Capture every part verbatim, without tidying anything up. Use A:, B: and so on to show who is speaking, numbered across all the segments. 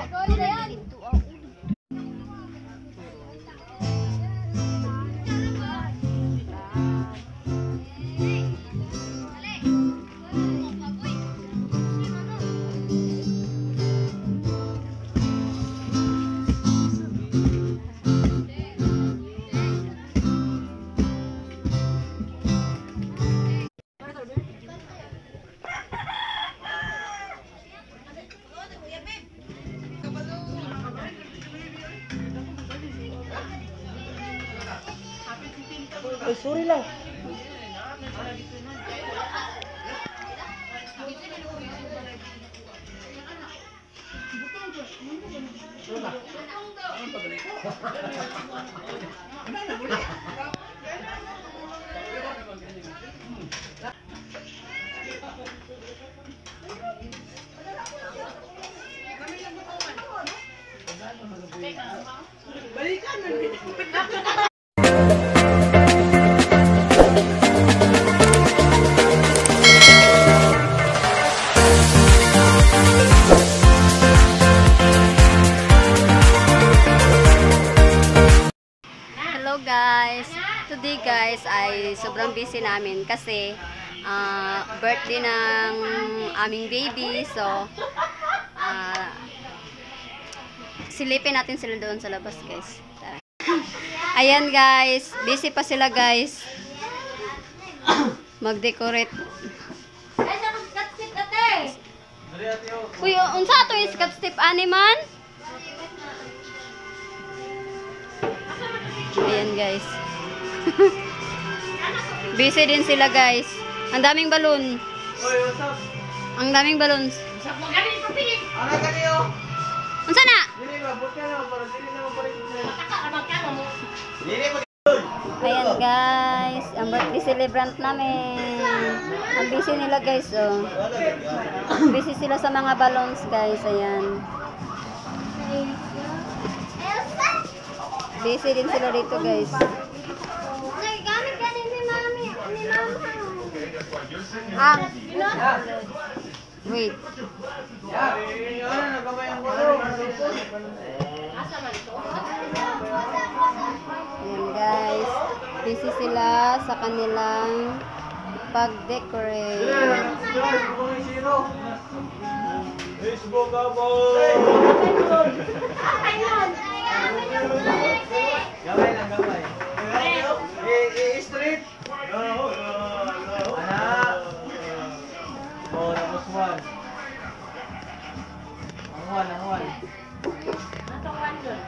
A: Ay, sorry lang. Balikan mo.
B: Guys, today guys ay sobrang busy namin kasi uh, birthday ng aming baby, so uh, silipin natin sila doon sa labas guys. Ayan guys, busy pa sila guys mag-decorate. Uy, unsa to is cut step animan? Ayan guys. Busy din sila guys. Ang daming balon.
A: Oy, what's up?
B: Ang daming balons.
A: What's up mo gabi papilit? Ana kaniyo.
B: Unsa na?
A: Dili ba buka na para dili na mo palit.
C: Mataka ra ka mo.
A: Dili mo.
B: Ayan guys, ang birthday celebrant namin. Ang busy nila guys, oh. Busy sila sa mga balloons guys, ayan. Busy din sila dito guys.
C: Gamit ka din ni mami, ni mama.
B: Ah, wait.
A: Ya, ano nagamay ang walo.
C: Asa man to?
B: Ayan guys, busy sila sa kanilang pag-decorate.
A: Facebook ako.
C: Ayun.
A: Gamay lang, gamay. Eh, street. Anak. Oh, tapos one. Ang one, ang one.
C: Atong one doon.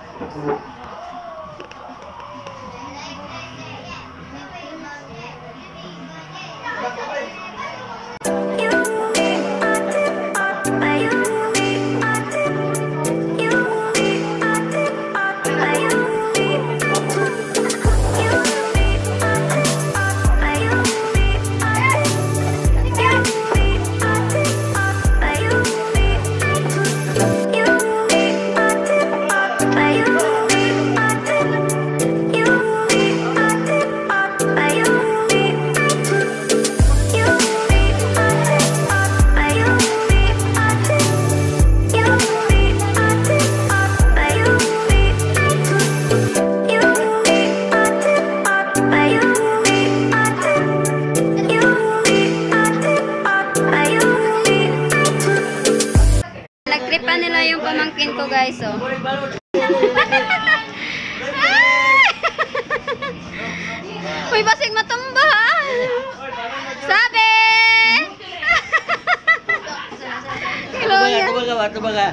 B: Nagtripan nila yung pamangkin ko guys, oh. Uy, basig matumba. Sabi! Hello, yan.
A: Tumaga, tumaga.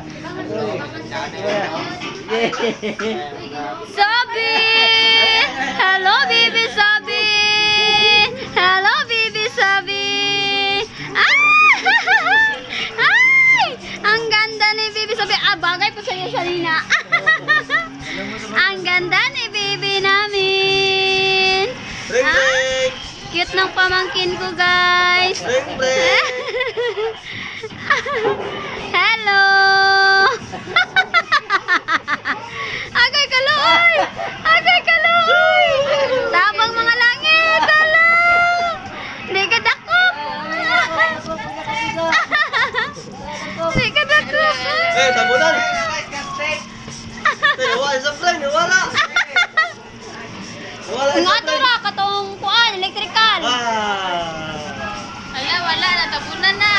B: Sabi! Hello, baby, sabi! Hello, baby, sabi! Ah! Ay! Ang ganda ni baby, sabi. Ah, bagay po sa iyo, Shalina. Ang ganda ni baby namin.
A: Ring,
B: Ah,
A: ring.
B: cute ng pamangkin ko, guys.
A: Ring, ring.
B: Hello! Agay kaloy! Agay kaloy! Tabang mga langit! Hello! Di ka dakop! Di ka dakop!
A: Eh, tabunan. Nawala sa plane, nawala. Nawala
B: Nga
A: sa
B: to
A: plane.
B: ra katong kuan electrical.
A: Ah.
B: Ala wala na tabunan na.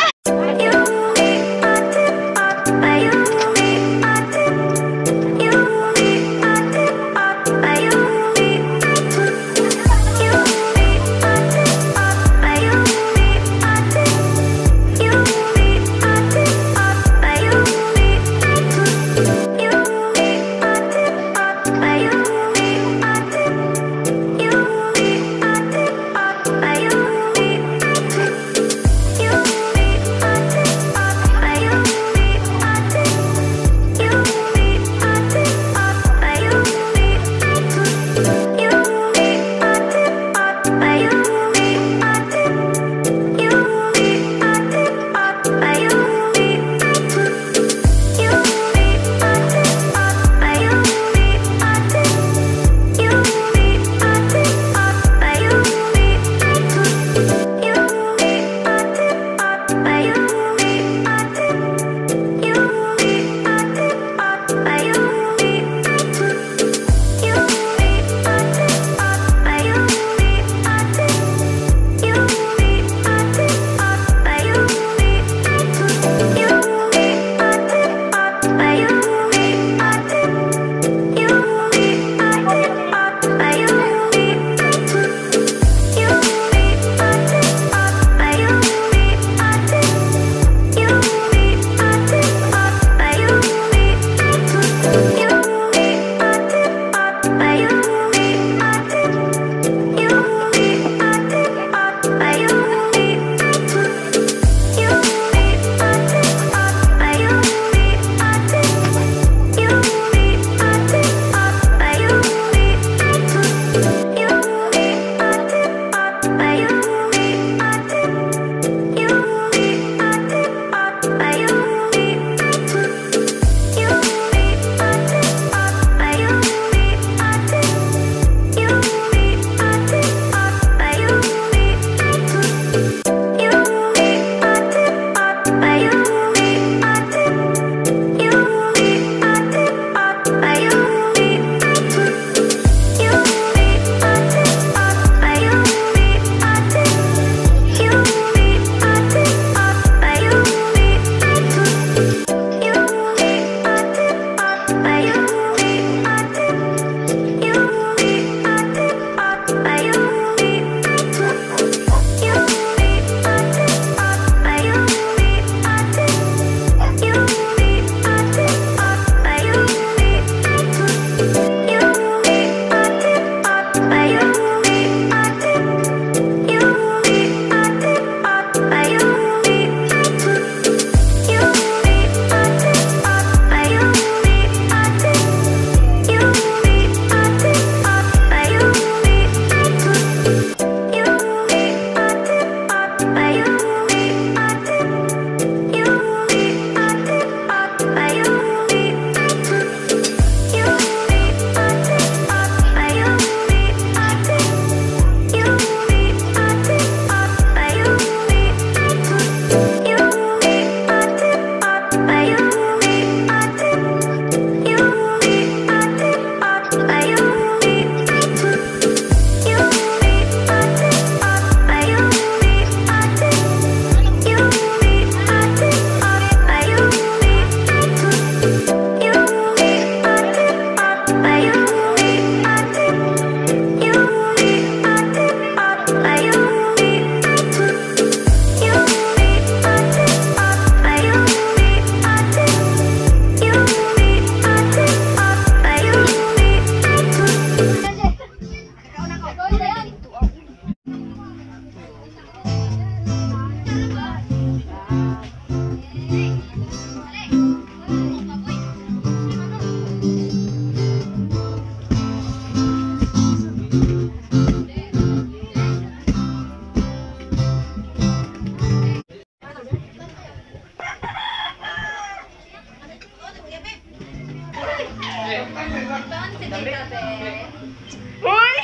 B: Uy!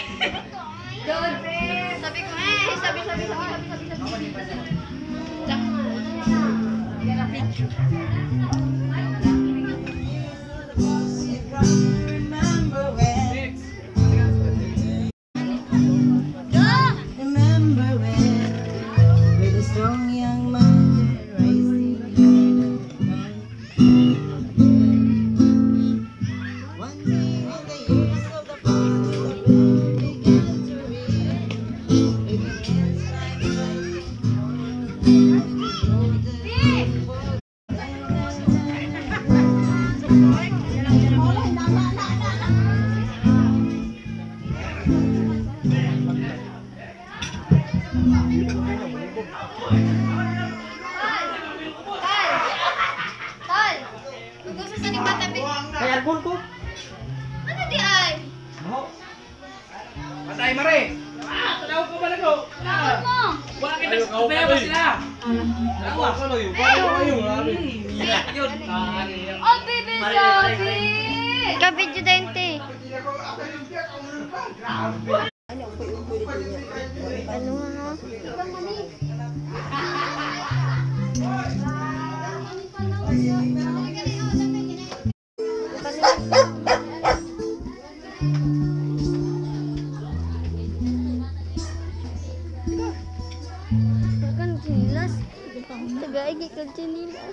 B: Doon, sabi ko, eh, sabi, sabi, sabi, sabi, sabi, sabi, sabi.
D: Kaya ba sila? Dalawa.
A: Ano yun? Paano kayo?
D: Yun.
C: Oh, baby, sabi! Kabidyo dente. Ano nga? Kan chinilas. Tagay gikan chinilas.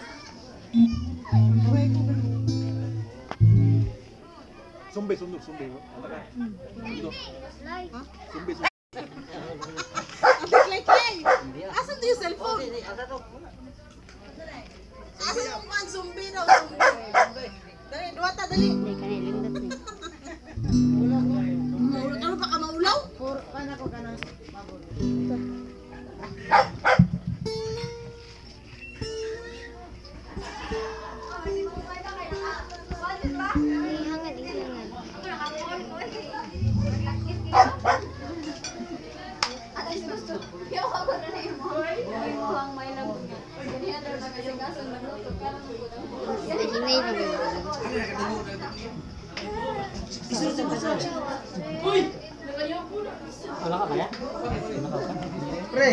A: Sumbi, sundok, sumbi. Sundok. Sumbi, sumbi.
E: Asan to yung cellphone? Asan yung man? Zombie daw, zombie. Dali, duwata, dali.
B: Hindi ka nilindot ni.
E: Maulog, ano pa ka maulaw?
C: Puro ka na ko ka na. Ihangan, ihangan. Hinay lang yun.
D: Wala ka kaya?
A: Pre!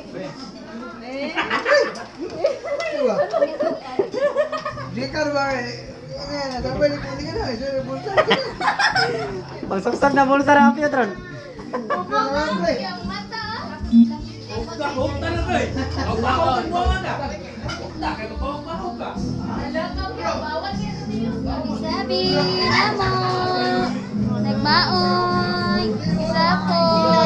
A: Diba? Di ka ba eh? Ngayon, sabay ni Kundi ka na. Isa bulsa.
D: Pagsaksak na bulsa na ang Pietron.
A: Pre!
D: Hukta na rin. Hukta ko ang buwan ka. Hukta ka ko pa hukta.
C: Sabi, namo. Nagmaoy. Isa po.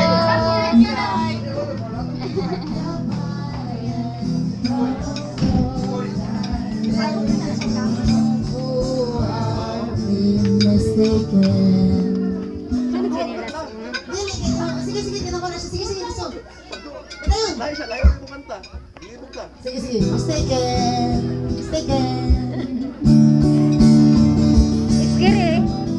E: Sige, sige, tinako na siya. Sige, sige, gusto. Ito yun.
A: Lahi siya, lahi mo kanta. Hindi mo ka.
E: Sige, sige. Mistaken. Mistaken.
B: Iskiri.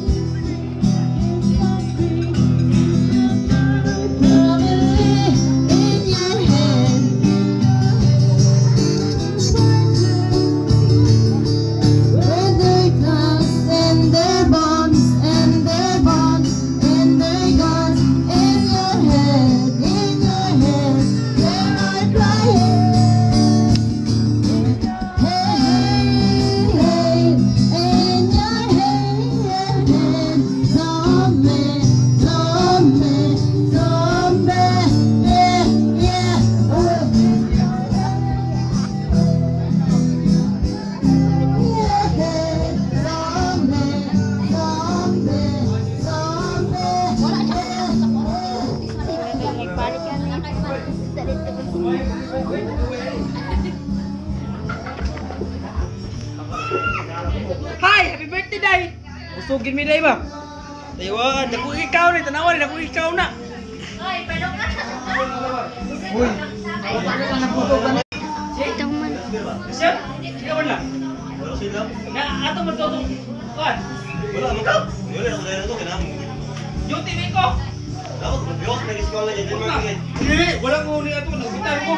D: Hi! Happy birthday, Day! Busugin mi, Day ba? Taywan, naku ikaw ni, tanawan, naku ikaw na.
A: Uy!
B: Ito man.
D: Siya? Ikaw man lang. Na, ato man to to. Kuan.
F: Wala mo ka. Wala ako dahil ito kailangan mo.
D: Yung T V ko.
F: Dapat magbiwas na iskola niya din
D: Wala.
F: mga
D: Hindi, wala ko ni ato, nagbitar ko.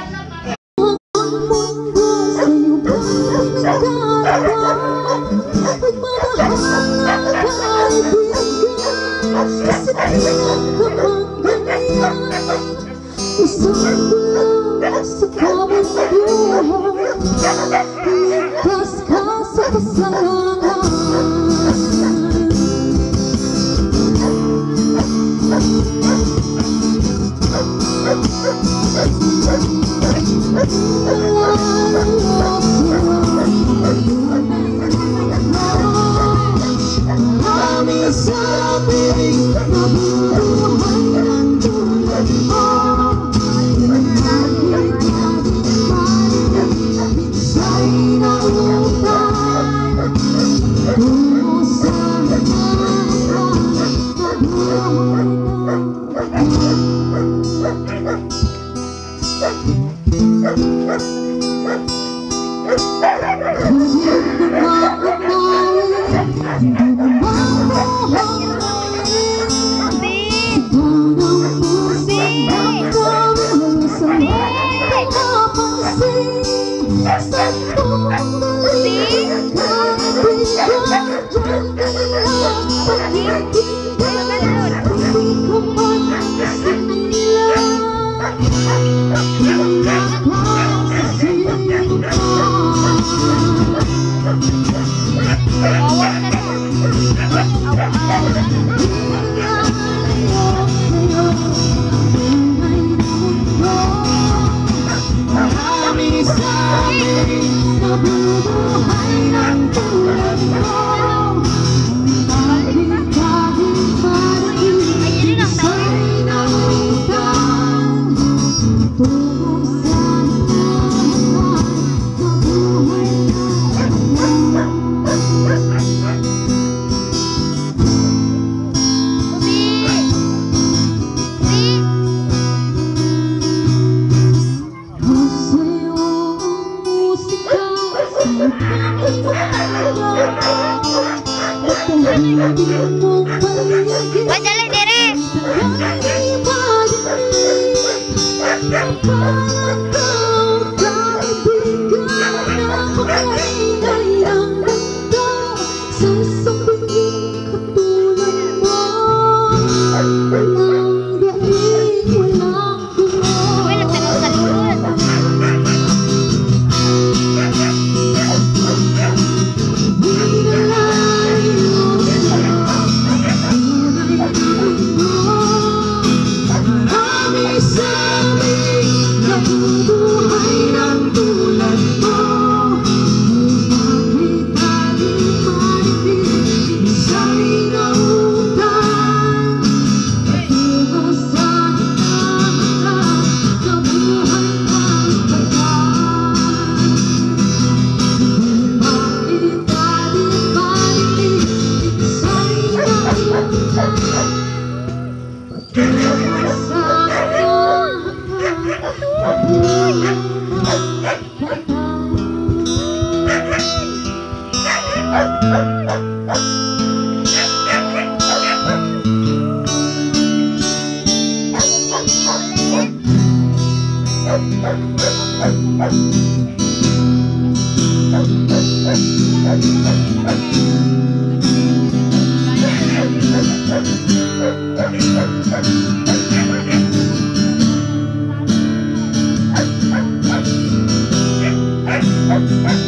C: Baby! Padala dire. Uy, nagtanong sa likod.
A: Thank you.